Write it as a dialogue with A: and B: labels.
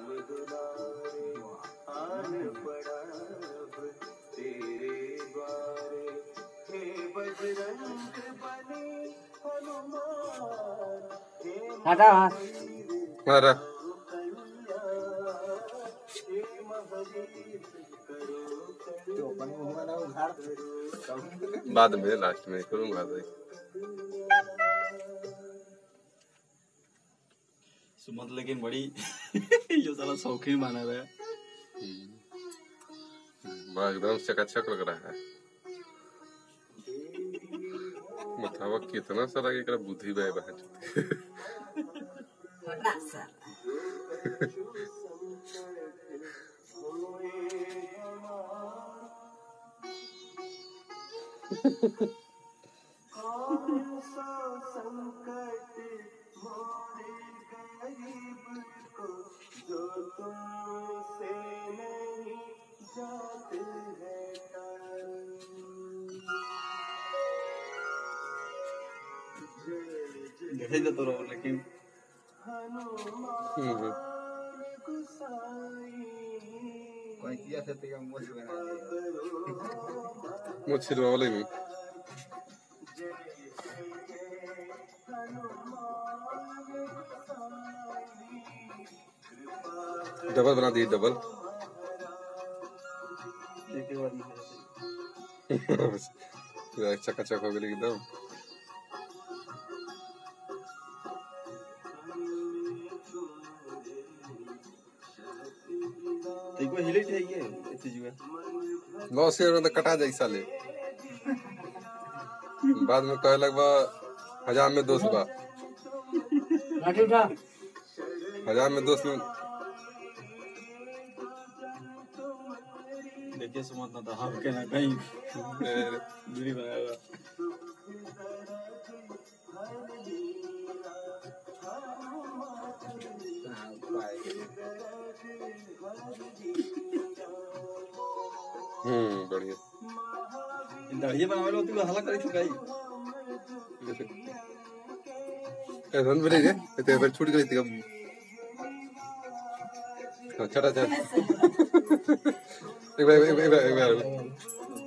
A: हटा
B: मारा बाद में लास्ट में करूंगा भाई।
C: सुमंत लेकिन बड़ी ये साला शौकीन बना रहा है।
B: एकदम चकाचक लग रहा है। मतलब कितना सारा एक बुद्धि बे
C: गधे तो रहो लेकिन कोई किया था तेरा मुझ बना दिया
B: मुझ छिलवा वाले में डबल बना दिए डबल चकाचक हो गई एकदम।
C: देखो हिले चाहिए ऐसी जगह
B: लॉस ईयर में तो कटा जाए साले बाद में कहे लगभग 1000 में 200 बा 1000 में 200
C: देखिए सुमंत ना तो हम के ना कहीं दूरी बनाएगा।
B: बढ़िया
C: दाढ़ी बनावे लो तू हल्ला करी तो गई
B: रन बने रे ते बार छूट गई थी अब चटा चल एक बार